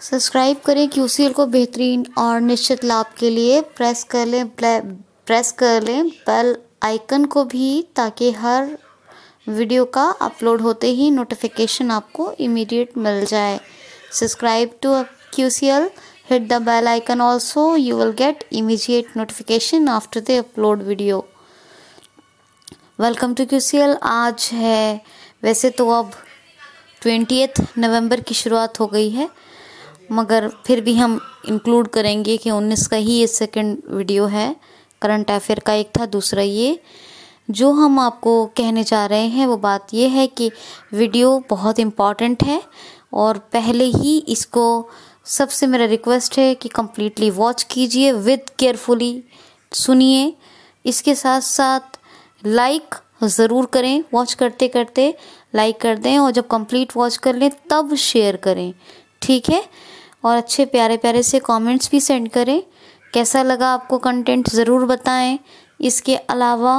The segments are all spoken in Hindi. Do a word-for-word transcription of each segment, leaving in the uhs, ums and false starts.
सब्सक्राइब करें क्यूसीएल को बेहतरीन और निश्चित लाभ के लिए प्रेस कर लें प्रेस कर लें बेल आइकन को भी, ताकि हर वीडियो का अपलोड होते ही नोटिफिकेशन आपको इमीडिएट मिल जाए। Subscribe to QCL, hit the bell icon also, you will get immediate notification after the upload video। Welcome to QCL. आज है, वैसे तो अब ट्वेंटिएथ नवंबर की शुरुआत हो गई है, मगर फिर भी हम इंक्लूड करेंगे कि उन्नीस का ही ये सेकंड वीडियो है। करंट अफेयर का एक था, दूसरा ये। जो हम आपको कहने जा रहे हैं वो बात ये है कि वीडियो बहुत इम्पॉर्टेंट है और पहले ही इसको सबसे मेरा रिक्वेस्ट है कि कम्प्लीटली वॉच कीजिए, विद केयरफुली सुनिए। इसके साथ साथ लाइक ज़रूर करें, वॉच करते करते लाइक कर दें और जब कंप्लीट वॉच कर लें तब शेयर करें, ठीक है। और अच्छे प्यारे प्यारे से कमेंट्स भी सेंड करें। कैसा लगा आपको कंटेंट ज़रूर बताएं। इसके अलावा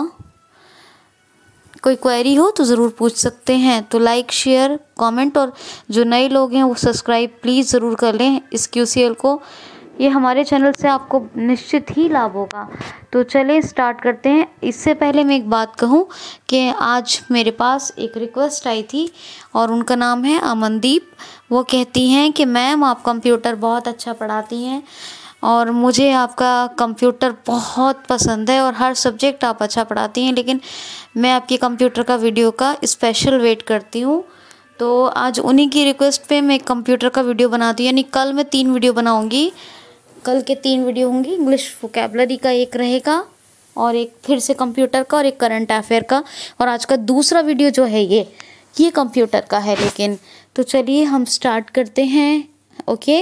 कोई क्वेरी हो तो ज़रूर पूछ सकते हैं। तो लाइक, शेयर, कमेंट और जो नए लोग हैं वो सब्सक्राइब प्लीज़ ज़रूर कर लें इस क्यूसीएल को। ये हमारे चैनल से आपको निश्चित ही लाभ होगा। तो चलें स्टार्ट करते हैं। इससे पहले मैं एक बात कहूँ कि आज मेरे पास एक रिक्वेस्ट आई थी और उनका नाम है अमनदीप। वो कहती हैं कि मैम आप कंप्यूटर बहुत अच्छा पढ़ाती हैं और मुझे आपका कंप्यूटर बहुत पसंद है और हर सब्जेक्ट आप अच्छा पढ़ाती हैं, लेकिन मैं आपके कंप्यूटर का वीडियो का स्पेशल वेट करती हूँ। तो आज उन्हीं की रिक्वेस्ट पे मैं कंप्यूटर का वीडियो बनाती हूँ, यानी कल मैं तीन वीडियो बनाऊँगी। कल के तीन वीडियो होंगी, इंग्लिश वोकैबुलरी का एक रहेगा और एक फिर से कंप्यूटर का और एक करंट अफेयर का। और आज का दूसरा वीडियो जो है ये ये कंप्यूटर का है। लेकिन तो चलिए हम स्टार्ट करते हैं। ओके,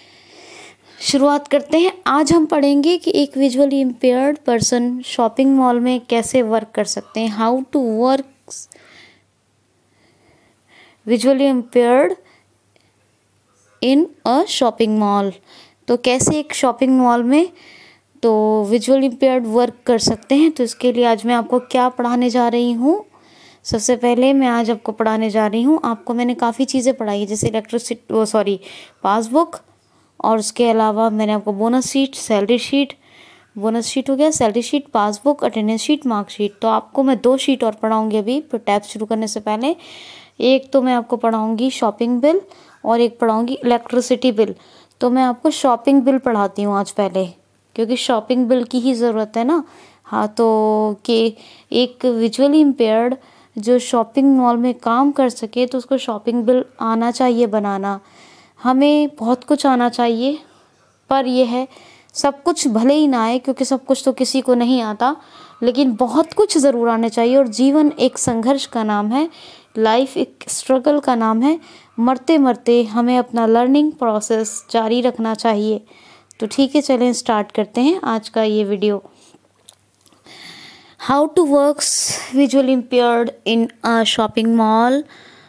शुरुआत करते हैं। आज हम पढ़ेंगे कि एक visually impaired person shopping mall में कैसे वर्क कर सकते हैं। How to work visually impaired in a shopping mall. तो कैसे एक शॉपिंग मॉल में तो विजुअली इम्पेयर्ड वर्क कर सकते हैं। तो इसके लिए आज मैं आपको क्या पढ़ाने जा रही हूँ। सबसे पहले मैं आज आपको पढ़ाने जा रही हूँ, आपको मैंने काफ़ी चीज़ें पढ़ाई है, जैसे इलेक्ट्रिसिटी वो सॉरी पासबुक, और उसके अलावा मैंने आपको bonus sheet, salary sheet, bonus sheet हो गया, salary sheet, passbook, attendance sheet, mark sheet. तो आपको मैं दो शीट और पढ़ाऊँगी अभी टैब शुरू करने से पहले। एक तो मैं आपको पढ़ाऊँगी शॉपिंग बिल और एक पढ़ाऊँगी इलेक्ट्रिसिटी बिल। तो मैं आपको शॉपिंग बिल पढ़ाती हूँ आज पहले, क्योंकि शॉपिंग बिल की ही ज़रूरत है ना। हाँ, तो कि एक विजुअली इम्पेयर्ड जो शॉपिंग मॉल में काम कर सके तो उसको शॉपिंग बिल आना चाहिए बनाना। हमें बहुत कुछ आना चाहिए, पर यह है सब कुछ भले ही ना आए, क्योंकि सब कुछ तो किसी को नहीं आता, लेकिन बहुत कुछ ज़रूर आने चाहिए। और जीवन एक संघर्ष का नाम है, लाइफ एक स्ट्रगल का नाम है। मरते मरते हमें अपना लर्निंग प्रोसेस जारी रखना चाहिए। तो ठीक है, चलें स्टार्ट करते हैं आज का ये video. How to works visually impaired in a shopping mall.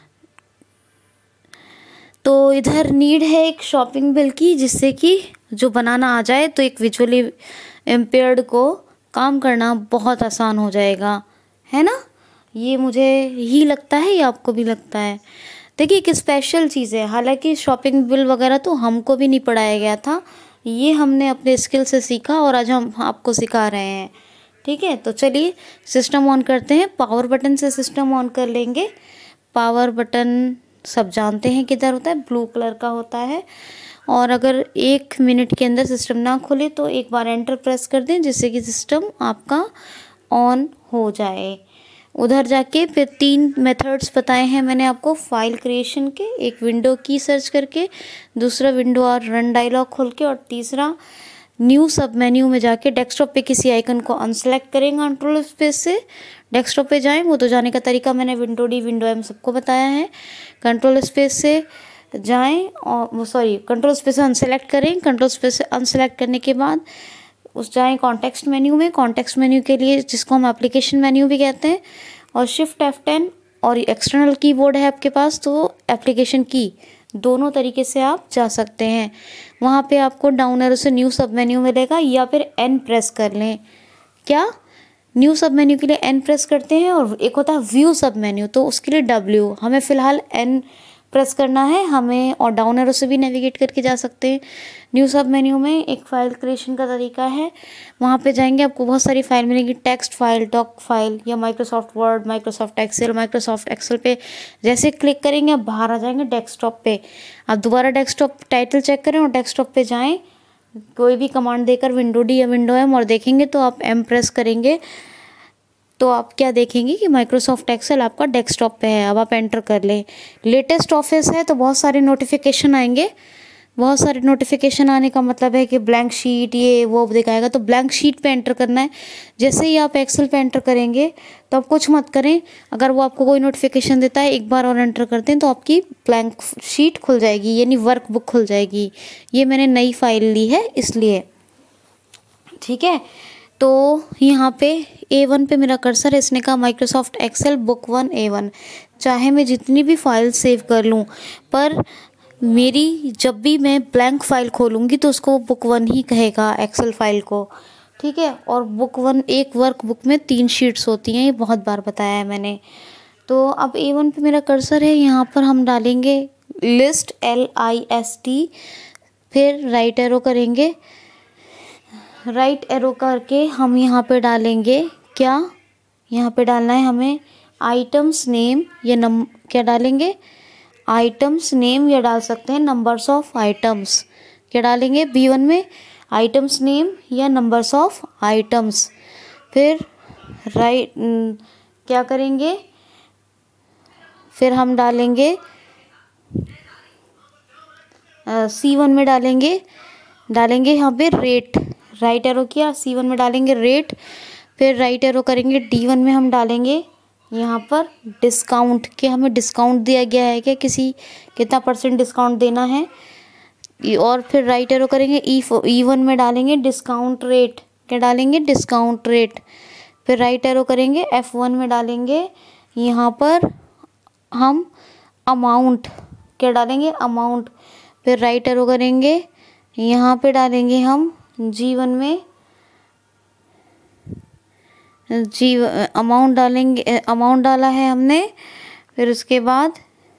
तो इधर नीड है एक शॉपिंग बिल की, जिससे कि जो बनाना आ जाए तो एक विजुअली इम्पेयर्ड को काम करना बहुत आसान हो जाएगा, है ना। ये मुझे ही लगता है या आपको भी लगता है। देखिए एक स्पेशल चीज़ है, हालांकि शॉपिंग बिल वगैरह तो हमको भी नहीं पढ़ाया गया था, ये हमने अपने स्किल से सीखा और आज हम आपको सिखा रहे हैं, ठीक है। तो चलिए सिस्टम ऑन करते हैं। पावर बटन से सिस्टम ऑन कर लेंगे। पावर बटन सब जानते हैं किधर होता है, ब्लू कलर का होता है। और अगर एक मिनट के अंदर सिस्टम ना खुले तो एक बार एंटर प्रेस कर दें, जिससे कि सिस्टम आपका ऑन हो जाए। उधर जाके फिर तीन मेथड्स बताए हैं मैंने आपको फाइल क्रिएशन के, एक विंडो की सर्च करके, दूसरा विंडो और रन डायलॉग खोल के, और तीसरा न्यू सब मेन्यू में जाके डेस्कटॉप पे किसी आइकन को अनसेलेक्ट करेंगे कंट्रोल स्पेस से, डेस्कटॉप पे जाएं। वो तो जाने का तरीका मैंने विंडो डी विंडो एम सबको बताया है। कंट्रोल स्पेस से जाएं और सॉरी कंट्रोल स्पेस से अनसेलेक्ट करें। कंट्रोल स्पेस से अनसेलेक्ट करने के बाद उस जाएं कॉन्टेक्स्ट मेन्यू में। कॉन्टेक्स्ट मेन्यू के लिए जिसको हम एप्लीकेशन मेन्यू भी कहते हैं, और शिफ्ट एफ टेन और एक्सटर्नल कीबोर्ड है आपके पास तो एप्लीकेशन की, दोनों तरीके से आप जा सकते हैं। वहाँ पे आपको डाउन एरो से न्यू सब मेन्यू मिलेगा, या फिर एन प्रेस कर लें। क्या न्यू सब मेन्यू के लिए एन प्रेस करते हैं, और एक होता है व्यू सब मेन्यू, तो उसके लिए डब्ल्यू। हमें फ़िलहाल एन प्रेस करना है हमें, और डाउन एरो से भी नेविगेट करके जा सकते हैं। न्यू सब मेन्यू में एक फ़ाइल क्रिएशन का तरीका है, वहाँ पे जाएंगे, आपको बहुत सारी फाइल मिलेंगी, टेक्स्ट फाइल, डॉक फाइल, या Microsoft Word, Microsoft Excel. Microsoft Excel पे जैसे क्लिक करेंगे आप बाहर आ जाएंगे डेस्कटॉप पे। आप दोबारा डेस्कटॉप टाइटल चेक करें और डेस्कटॉप पे जाएँ, कोई भी कमांड देकर विंडो डी या विंडो एम और देखेंगे तो आप एम प्रेस करेंगे तो आप क्या देखेंगे कि माइक्रोसॉफ्ट एक्सेल आपका डेस्कटॉप पे है। अब आप एंटर कर लें। लेटेस्ट ऑफिस है तो बहुत सारे नोटिफिकेशन आएंगे, बहुत सारे नोटिफिकेशन आने का मतलब है कि ब्लैंक शीट ये वो दिखाएगा, तो ब्लैंक शीट पे एंटर करना है। जैसे ही आप एक्सेल पे एंटर करेंगे तो आप कुछ मत करें, अगर वो आपको कोई नोटिफिकेशन देता है एक बार और एंटर करते हैं तो आपकी ब्लैंक शीट खुल जाएगी, यानी वर्क बुक खुल जाएगी। ये मैंने नई फाइल ली है इसलिए, ठीक है। तो यहाँ पे ए वन पे मेरा कर्सर है, इसने कहा Microsoft Excel book one A one. चाहे मैं जितनी भी फाइल सेव कर लूँ, पर मेरी जब भी मैं ब्लैंक फाइल खोलूँगी तो उसको बुक वन ही कहेगा एक्सेल फाइल को, ठीक है। और बुक वन, एक वर्क बुक में तीन शीट्स होती हैं, ये बहुत बार बताया है मैंने। तो अब ए वन पे मेरा कर्सर है, यहाँ पर हम डालेंगे list, L I S T, फिर राइट एरो करेंगे। राइट एरो करके हम यहाँ पे डालेंगे क्या, यहाँ पे डालना है हमें आइटम्स नेम या नम क्या डालेंगे, आइटम्स नेम, या डाल सकते हैं नंबर्स ऑफ आइटम्स। क्या डालेंगे बी वन में, आइटम्स नेम या नंबर्स ऑफ आइटम्स। फिर राइट क्या करेंगे, फिर हम डालेंगे सी वन में डालेंगे डालेंगे यहाँ पे रेट। राइट एरो किया, सी वन में डालेंगे रेट। फिर राइट एरो करेंगे, डी वन में हम डालेंगे यहाँ पर डिस्काउंट, कि हमें डिस्काउंट दिया गया है क्या, किसी कितना परसेंट डिस्काउंट देना है। और फिर राइट एरो करेंगे, ई ई वन में डालेंगे डिस्काउंट रेट। क्या डालेंगे, डिस्काउंट रेट। फिर राइट एरो करेंगे, एफ वन में डालेंगे यहाँ पर हम अमाउंट। क्या डालेंगे, अमाउंट। फिर राइट एरो करेंगे, यहाँ पे डालेंगे हम जी वन में जी अमाउंट डालेंगे, अमाउंट डाला है हमने। फिर उसके बाद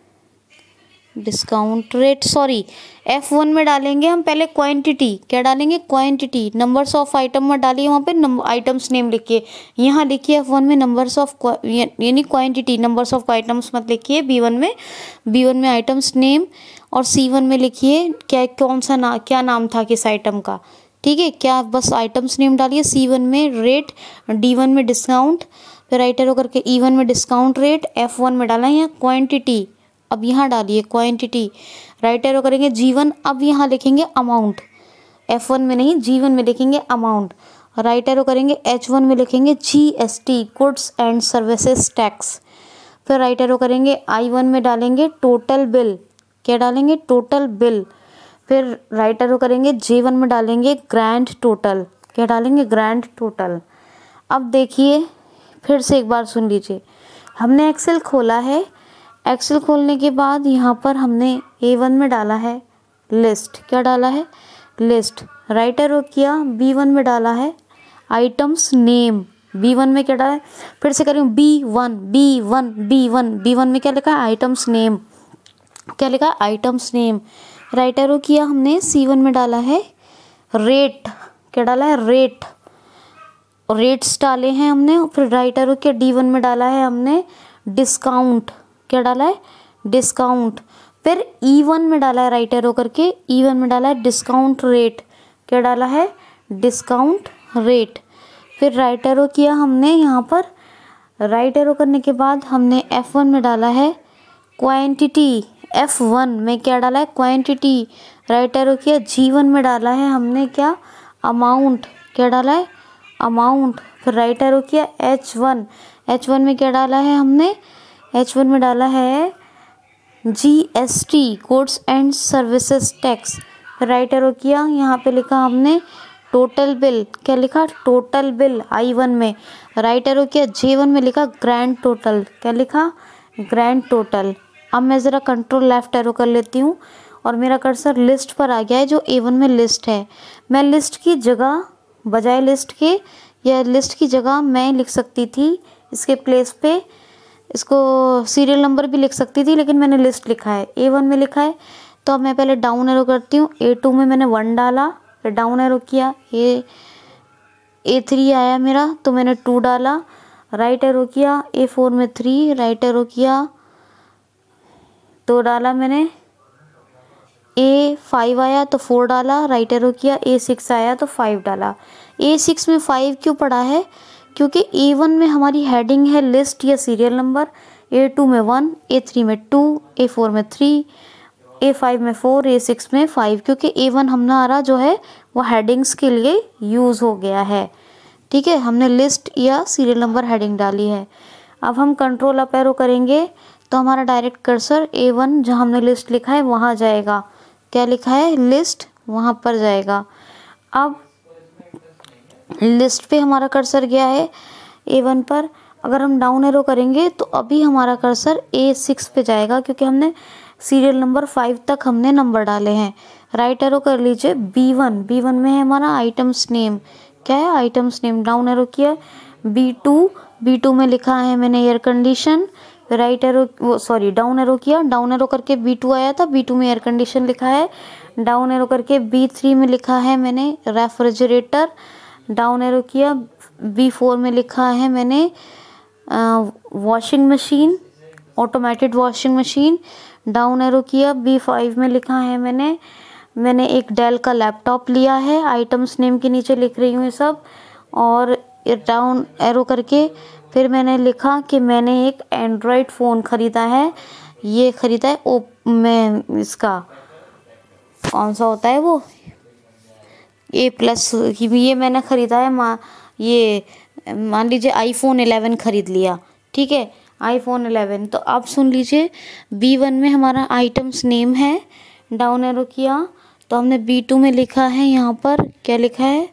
discount rate, sorry F one में डालेंगे हम पहले क्वांटिटी। क्या डालेंगे, क्वांटिटी। नंबर्स ऑफ आइटम में डालिए, वहाँ पे नंबर आइटम्स नेम लिखिए, यहाँ लिखिए एफ वन में नंबर्स ऑफ यानी क्वांटिटी, नंबर्स ऑफ आइटम्स मत लिखिए बी वन में। बी वन में आइटम्स नेम, और सी वन में लिखिए क्या कौन सा ना क्या नाम था किस आइटम का, ठीक है। क्या बस आइटम्स नेम डालिए, सी वन में रेट, डी वन में डिस्काउंट। फिर राइट एरो करके ई वन में डिस्काउंट रेट, एफ वन में डाला है यहाँ क्वांटिटी, अब यहाँ डालिए क्वांटिटी। राइट एरो करेंगे जी वन, अब यहाँ लिखेंगे अमाउंट, एफ वन में नहीं जी वन में लिखेंगे अमाउंट। राइट एरो करेंगे, एच वन में लिखेंगे G S T, goods and services tax. फिर राइट एरो करेंगे, आई वन में डालेंगे टोटल बिल। क्या डालेंगे, टोटल बिल। फिर राइट एरो करेंगे, जे वन में डालेंगे ग्रैंड टोटल। क्या डालेंगे, ग्रैंड टोटल। अब देखिए फिर से एक बार सुन लीजिए, हमने एक्सेल खोला है, एक्सेल खोलने के बाद यहाँ पर हमने ए वन में डाला है लिस्ट। क्या डाला है, लिस्ट। राइट एरो किया, बी वन में डाला है आइटम्स नेम। बी वन में क्या डाला है, फिर से करें B one B one B one B one में क्या लिखा है, आइटम्स नेम। क्या लिखा है, आइटम्स नेम। राइट एरो किया हमने, सी वन में डाला है रेट। क्या डाला है, रेट। रेट्स डाले हैं हमने। फिर राइट एरो किया, डी वन में डाला है हमने डिस्काउंट। क्या डाला है, डिस्काउंट। फिर ई वन में डाला है, राइट एरो करके ई वन में डाला है डिस्काउंट रेट। क्या डाला है, डिस्काउंट रेट। फिर राइट एरो किया हमने यहाँ पर, राइट एरो करने के बाद हमने एफ वन में डाला है क्वांटिटी। एफ वन में क्या डाला है, क्वांटिटी। राइट एरो किया, जी वन में डाला है हमने क्या, अमाउंट। क्या डाला है, अमाउंट। फिर राइट एरो किया, एच वन एच वन में क्या डाला है हमने, एच वन में डाला है G S T, goods and services tax. Right arrow किया, यहाँ पे लिखा हमने टोटल बिल। क्या लिखा, टोटल बिल आई वन में। राइट एरो किया, जे वन में लिखा ग्रैंड टोटल। क्या लिखा, ग्रैंड टोटल। अब मैं ज़रा कंट्रोल लेफ्ट एरो कर लेती हूँ और मेरा कर्सर लिस्ट पर आ गया है, जो ए वन में लिस्ट है। मैं लिस्ट की जगह, बजाय लिस्ट के, या लिस्ट की जगह मैं लिख सकती थी इसके प्लेस पे इसको सीरियल नंबर भी लिख सकती थी, लेकिन मैंने लिस्ट लिखा है, ए वन में लिखा है। तो अब मैं पहले डाउन एरो करती हूँ। ए टू में मैंने वन डाला, फिर डाउन एरो किया, ए ए थ्री आया मेरा तो मैंने टू डाला, राइट एरो किया, ए फोर में थ्री, राइट एरो किया तो डाला मैंने, ए फाइव आया तो फोर डाला, राइट एरो किया, ए सिक्स आया तो फाइव डाला। ए सिक्स में फाइव क्यों पड़ा है? क्योंकि ए वन में हमारी हेडिंग है लिस्ट या सीरियल नंबर, ए टू में वन, ए थ्री में टू, ए फोर में थ्री, ए फाइव में फोर, ए सिक्स में फाइव, क्योंकि ए वन हमारा जो है वो हेडिंग्स के लिए यूज़ हो गया है। ठीक है, हमने लिस्ट या सीरियल नंबर हेडिंग डाली है। अब हम कंट्रोल अप एरो करेंगे तो हमारा डायरेक्ट कर्सर ए वन जहाँ हमने लिस्ट लिखा है वहाँ जाएगा। क्या लिखा है? लिस्ट, वहाँ पर जाएगा। अब लिस्ट पे हमारा कर्सर गया है ए वन पर। अगर हम डाउन एरो करेंगे तो अभी हमारा कर्सर ए सिक्स पे जाएगा, क्योंकि हमने सीरियल नंबर फाइव तक हमने नंबर डाले हैं। राइट एरो कर लीजिए, बी वन, बी वन में है हमारा आइटम्स नेम। क्या है? Items name. डाउन एरो किया, बी टू, बी टू में लिखा है मैंने एयर कंडीशन। राइट एरो वो सॉरी डाउन एरो किया, डाउन एरो करके बी टू आया था, बी टू में एयर कंडीशन लिखा है। डाउन एरो करके बी थ्री में लिखा है मैंने रेफ्रिजरेटर। डाउन एरो किया, बी फोर में लिखा है मैंने washing machine, automated washing machine. Down arrow किया, बी फाइव में लिखा है मैंने मैंने एक डेल का लैपटॉप लिया है। आइटम्स नेम के नीचे लिख रही हूँ ये सब। और डाउन एरो करके फिर मैंने लिखा कि मैंने एक एंड्रॉयड फ़ोन ख़रीदा है। ये ख़रीदा है ओ मैं इसका कौन सा होता है वो ए प्लस, ये मैंने ख़रीदा है। माँ ये मान लीजिए आईफोन इलेवन ख़रीद लिया। ठीक है, आईफोन इलेवन। तो आप सुन लीजिए, बी वन में हमारा आइटम्स नेम है। डाउन एरो किया तो हमने बी टू में लिखा है, यहाँ पर क्या लिखा है?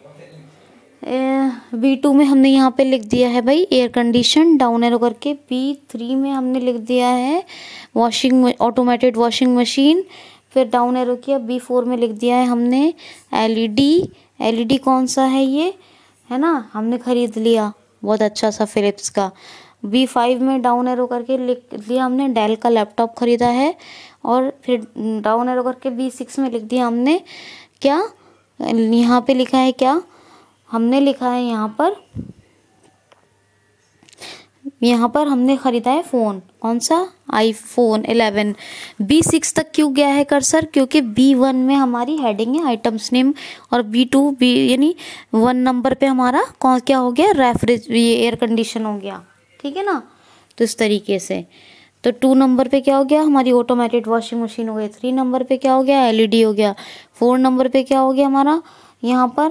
बी टू में हमने यहाँ पे लिख दिया है भाई एयर कंडीशन। डाउन एरो करके बी थ्री में हमने लिख दिया है वॉशिंग ऑटोमेटेड वॉशिंग मशीन। फिर डाउन एरो किया, बी फोर में लिख दिया है हमने एलईडी। एलईडी कौन सा है? ये है ना, हमने ख़रीद लिया बहुत अच्छा सा फिलिप्स का। बी फाइव में डाउन एरो करके लिख दिया हमने डेल का लैपटॉप ख़रीदा है। और फिर डाउन एरो करके बी सिक्स में लिख दिया हमने क्या, यहाँ पे लिखा है क्या, हमने लिखा है यहाँ पर यहाँ पर हमने ख़रीदा है फ़ोन। कौन सा? IPhone eleven. बी सिक्स तक क्यों गया है कर्सर? क्योंकि बी वन में हमारी हेडिंग है आइटम्स नेम, और बी टू बी यानी वन नंबर पे हमारा कौन क्या हो गया? रेफ्रिज ये एयर कंडीशन हो गया। ठीक है ना, तो इस तरीके से। तो टू नंबर पे क्या हो गया? हमारी ऑटोमेटेड वॉशिंग मशीन हो गई। थ्री नंबर पे क्या हो गया? एलईडी हो गया। फोर नंबर पे क्या हो गया हमारा यहाँ पर?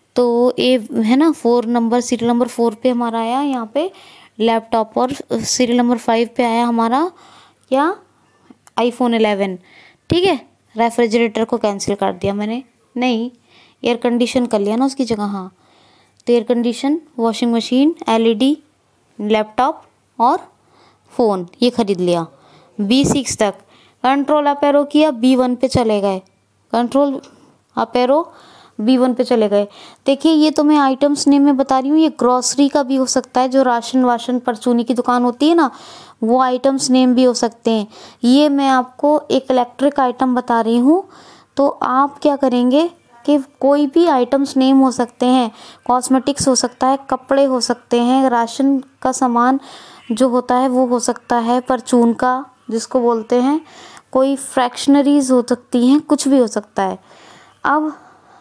तो ए है ना, four number serial number four पे हमारा आया यहाँ पे लैपटॉप। और सीरियल नंबर फाइव पे आया हमारा क्या? IPhone eleven. ठीक है, रेफ्रिजरेटर को कैंसिल कर दिया मैंने, नहीं एयर कंडीशन कर लिया ना उसकी जगह। हाँ, तो air condition, washing machine, LED, laptop और फ़ोन ये ख़रीद लिया। बी सिक्स तक कंट्रोल अप एरो किया, बी वन पे चले गए। Control up arrow B one पे चले गए। देखिए, ये तो मैं आइटम्स नेम में बता रही हूँ, ये ग्रॉसरी का भी हो सकता है, जो राशन वाशन परचूनी की दुकान होती है ना, वो आइटम्स नेम भी हो सकते हैं। ये मैं आपको एक इलेक्ट्रिक आइटम बता रही हूँ, तो आप क्या करेंगे कि कोई भी आइटम्स नेम हो सकते हैं, कॉस्मेटिक्स हो सकता है, कपड़े हो सकते हैं, राशन का सामान जो होता है वो हो सकता है, परचून का जिसको बोलते हैं, कोई फ्रैक्शनरीज हो सकती हैं, कुछ भी हो सकता है। अब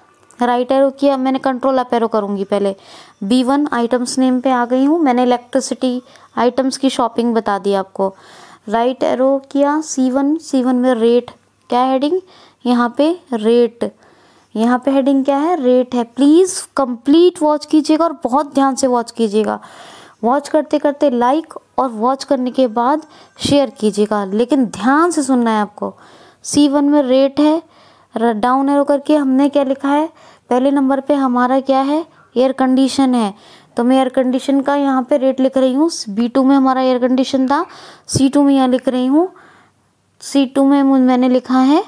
राइट एरो किया मैंने, कंट्रोल अप एरो करूँगी पहले। बी वन आइटम्स नेम पे आ गई हूँ, मैंने इलेक्ट्रिसिटी आइटम्स की शॉपिंग बता दी आपको। राइट एरो किया, सी वन, सी वन में रेट, क्या हेडिंग यहाँ पे? रेट। यहाँ पे हेडिंग क्या है? रेट है। प्लीज़ कंप्लीट वॉच कीजिएगा और बहुत ध्यान से वॉच कीजिएगा। वॉच करते करते लाइक और वॉच करने के बाद शेयर कीजिएगा, लेकिन ध्यान से सुनना है आपको। सी वन में रेट है। डाउन एरो करके हमने क्या लिखा है? पहले नंबर पे हमारा क्या है? एयर कंडीशन है, तो मैं एयर कंडीशन का यहाँ पे रेट लिख रही हूँ। बी टू में हमारा एयर कंडीशन था, सी टू में यहाँ लिख रही हूँ। सी टू में मैंने लिखा है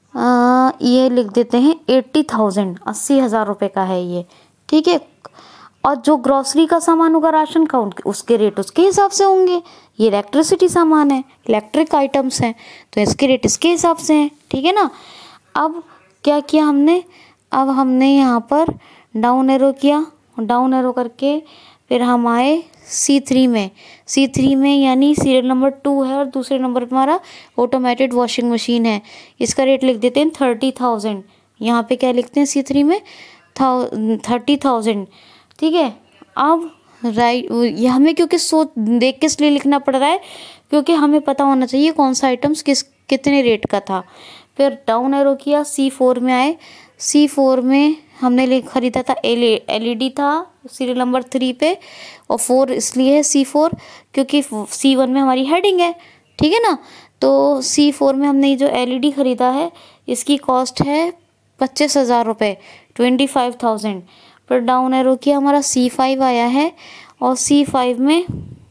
आ, ये लिख देते हैं एट्टी थाउजेंड, अस्सी हज़ार रुपये का है ये। ठीक है, और जो ग्रॉसरी का सामान होगा राशन का, उनके उसके रेट उसके हिसाब से होंगे। ये इलेक्ट्रिसिटी सामान है, इलेक्ट्रिक आइटम्स हैं, तो इसके रेट इसके हिसाब से हैं, ठीक है ना। अब क्या किया हमने, अब हमने यहाँ पर डाउन एरो किया, डाउन एरो करके फिर हम आए सी थ्री में। सी थ्री में यानी सीरियल नंबर टू है और दूसरे नंबर पर हमारा ऑटोमेटेड वॉशिंग मशीन है। इसका रेट लिख देते हैं थर्टी थाउजेंड। यहाँ पे क्या लिखते हैं सी थ्री में, थर्टी थाउजेंड, ठीक है। अब राइट ये हमें क्योंकि सोच देख के इसलिए लिखना पड़ रहा है क्योंकि हमें पता होना चाहिए कौन सा आइटम्स किस कितने रेट का था। फिर डाउन एरो किया, सी फोर में आए। सी फोर में हमने ले खरीदा था एल एलईडी था सीरियल नंबर थ्री पे, और फोर इसलिए है सी फोर क्योंकि सी वन में हमारी हेडिंग है, ठीक है ना। तो सी फोर में हमने ये जो एलईडी खरीदा है इसकी कॉस्ट है पच्चीस हज़ार रुपये, ट्वेंटी फाइव थाउजेंड। फिर डाउन एरो किया, हमारा सी फाइव आया है, और सी फाइव में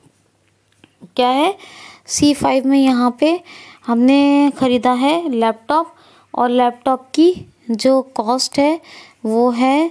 क्या है, सी फाइव में यहाँ पे हमने ख़रीदा है लैपटॉप, और लैपटॉप की जो कॉस्ट है वो है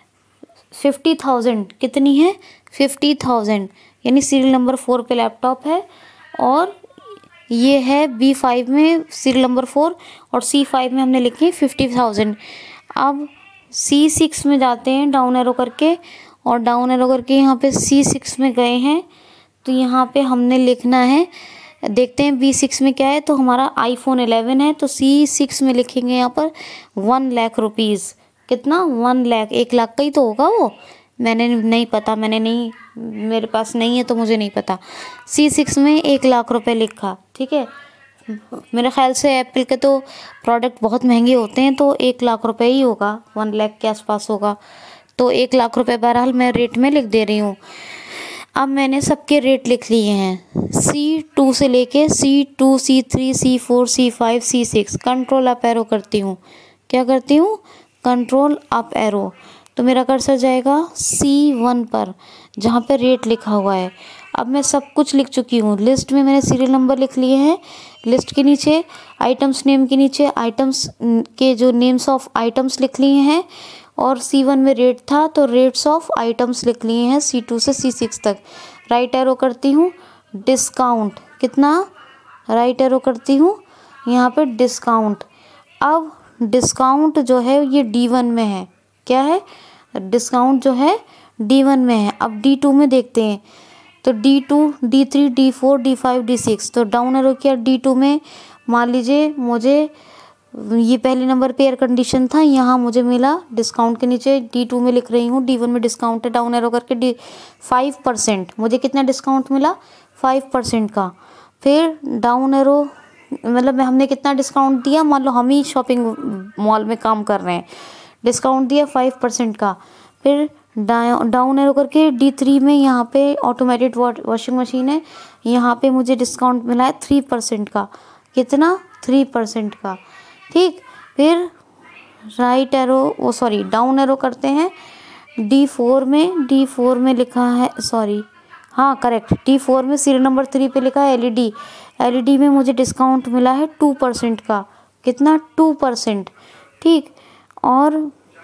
फिफ्टी थाउजेंड। कितनी है, फिफ्टी थाउजेंड, यानी सीरियल नंबर फोर पे लैपटॉप है, और ये है बी फाइव में सीरियल नंबर फोर, और सी फाइव में हमने लिखी है फिफ्टी थाउजेंड। अब सी सिक्स में जाते हैं डाउन एरो करके, और डाउन एरो करके यहाँ पे सी सिक्स में गए हैं, तो यहाँ पे हमने लिखना है, देखते हैं बी सिक्स में क्या है। तो हमारा आईफोन इलेवन है, तो सी सिक्स में लिखेंगे यहाँ पर वन लाख रुपीज़। कितना, वन लाख, एक लाख का ही तो होगा वो, मैंने नहीं पता, मैंने नहीं, मेरे पास नहीं है तो मुझे नहीं पता। सी सिक्स में एक लाख रुपए लिखा, ठीक है। मेरे ख्याल से एप्पल के तो प्रोडक्ट बहुत महंगे होते हैं, तो एक लाख रुपए ही होगा, वन लाख के आसपास होगा, तो एक लाख रुपए बहरहाल मैं रेट में लिख दे रही हूँ। अब मैंने सबके रेट लिख लिए हैं, सी टू से लेके C two, C three, C four, C five, C six. Control up arrow करती हूँ, क्या करती हूँ, कंट्रोल अप एरो, तो मेरा कर्सर जाएगा सी वन पर जहाँ पे रेट लिखा हुआ है। अब मैं सब कुछ लिख चुकी हूँ, लिस्ट में मैंने सीरियल नंबर लिख लिए हैं, लिस्ट के नीचे आइटम्स नेम के नीचे आइटम्स के जो नेम्स ऑफ आइटम्स लिख लिए हैं, और सी वन में रेट था तो रेट्स ऑफ आइटम्स लिख लिए हैं सी टू से सी सिक्स तक। राइट एरो करती हूँ, डिस्काउंट, कितना, राइट एरो करती हूँ यहाँ पे डिस्काउंट। अब डिस्काउंट जो है ये डी वन में है, क्या है, डिस्काउंट जो है डी वन में है। अब डी टू में देखते हैं, तो D two, D three, D four, D five, D six, तो डाउन एरो किया डी टू में। मान लीजिए मुझे ये पहले नंबर पे एयर कंडीशन था, यहाँ मुझे मिला डिस्काउंट के नीचे, डी टू में लिख रही हूँ, डी वन में डिस्काउंट है, डाउन एरो करके डी फाइव परसेंट, मुझे कितना डिस्काउंट मिला, फाइव परसेंट का। फिर डाउन एरो मतलब हमने कितना डिस्काउंट दिया, मान लो हम ही शॉपिंग मॉल में काम कर रहे हैं, डिस्काउंट दिया फाइव परसेंट का। फिर डाउन एरो करके डी थ्री में यहाँ पे ऑटोमेटेड वॉशिंग मशीन है, यहाँ पे मुझे डिस्काउंट मिला है थ्री परसेंट का, कितना, थ्री परसेंट का, ठीक। फिर राइट एरो वो सॉरी डाउन एरो करते हैं डी फोर में, डी फोर में लिखा है, सॉरी हाँ करेक्ट, डी फोर में सीरियल नंबर थ्री पे लिखा है एलईडी, एलईडी में मुझे डिस्काउंट मिला है टू परसेंट का, कितना, टू परसेंट, ठीक। और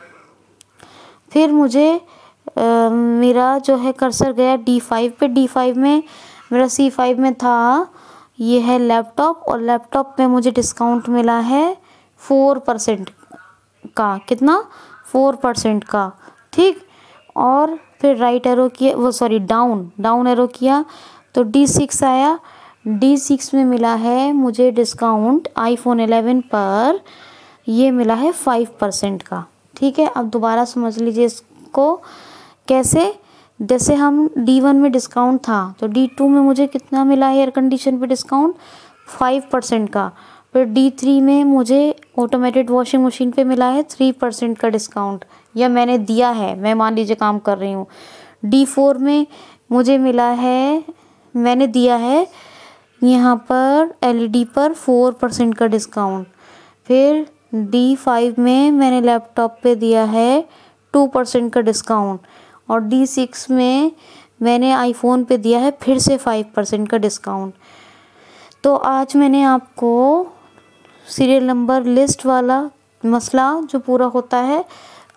फिर मुझे आ, मेरा जो है कर्सर गया डी फाइव पे, डी फाइव में मेरा सी फाइव में था ये है लैपटॉप, और लैपटॉप में मुझे डिस्काउंट मिला है फोर परसेंट का, कितना, फोर परसेंट का, ठीक। और फिर राइट एरो किया, वो सॉरी डाउन डाउन एरो किया, तो डी सिक्स आया, डी सिक्स में मिला है मुझे डिस्काउंट आईफोन इलेवन पर, ये मिला है फाइव परसेंट का, ठीक है। अब दोबारा समझ लीजिए इसको कैसे, जैसे हम डी वन में डिस्काउंट था तो डी टू में मुझे कितना मिला है एयर कंडीशन पे डिस्काउंट, फाइव परसेंट का। फिर डी थ्री में मुझे ऑटोमेटेड वॉशिंग मशीन पे मिला है थ्री परसेंट का डिस्काउंट, या मैंने दिया है, मैं मान लीजिए काम कर रही हूँ। डी फोर में मुझे मिला है, मैंने दिया है यहाँ पर एलईडी पर फोर परसेंट का डिस्काउंट। फिर डी फाइव में मैंने लैपटॉप पे दिया है टू परसेंट का डिस्काउंट, और डी सिक्स में मैंने आईफोन पे दिया है फिर से फाइव परसेंट का डिस्काउंट। तो आज मैंने आपको सीरियल नंबर लिस्ट वाला मसला जो पूरा होता है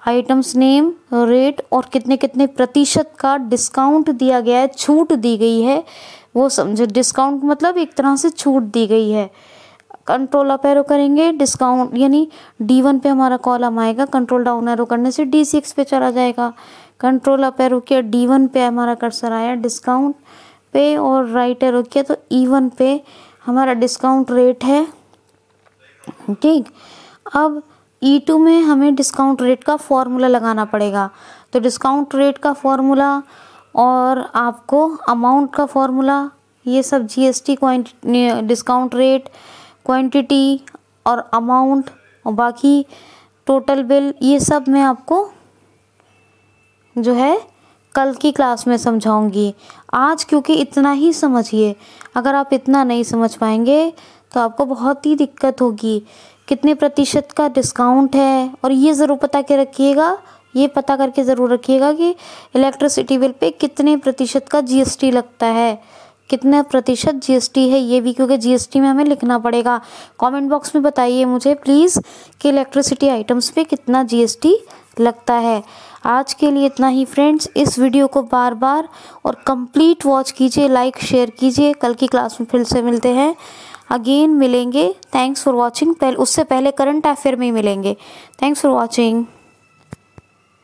आइटम्स नेम, रेट और कितने कितने प्रतिशत का डिस्काउंट दिया गया है, छूट दी गई है, वो समझो। डिस्काउंट मतलब एक तरह से छूट दी गई है। कंट्रोल अप एरो करेंगे, डिस्काउंट यानी डी वन पे हमारा कॉलम आएगा, कंट्रोल डाउन एरो करने से डी सिक्स पे चला जाएगा। कंट्रोल अप एरो किया, डी वन पे हमारा कर्सर आया डिस्काउंट पे, और राइट एरो किया तो ई वन पे हमारा डिस्काउंट रेट है। ठीक, अब ई टू में हमें डिस्काउंट रेट का फॉर्मूला लगाना पड़ेगा। तो डिस्काउंट रेट का फॉर्मूला और आपको अमाउंट का फॉर्मूला, ये सब GST, quantity, discount rate, quantity और अमाउंट और बाकी टोटल बिल, ये सब मैं आपको जो है कल की क्लास में समझाऊंगी। आज क्योंकि इतना ही समझिए, अगर आप इतना नहीं समझ पाएंगे तो आपको बहुत ही दिक्कत होगी। कितने प्रतिशत का डिस्काउंट है, और ये ज़रूर पता के रखिएगा, ये पता करके ज़रूर रखिएगा कि इलेक्ट्रिसिटी बिल पे कितने प्रतिशत का जीएसटी लगता है, कितना प्रतिशत जीएसटी है ये भी, क्योंकि जीएसटी में हमें लिखना पड़ेगा। कमेंट बॉक्स में बताइए मुझे प्लीज़ कि इलेक्ट्रिसिटी आइटम्स पे कितना जीएसटी लगता है। आज के लिए इतना ही फ्रेंड्स। इस वीडियो को बार बार और कंप्लीट वॉच कीजिए, लाइक शेयर कीजिए। कल की क्लास में फिर से मिलते हैं, अगेन मिलेंगे। Thanks for watching. पहले उससे पहले करंट अफेयर में ही मिलेंगे। Thanks for watching.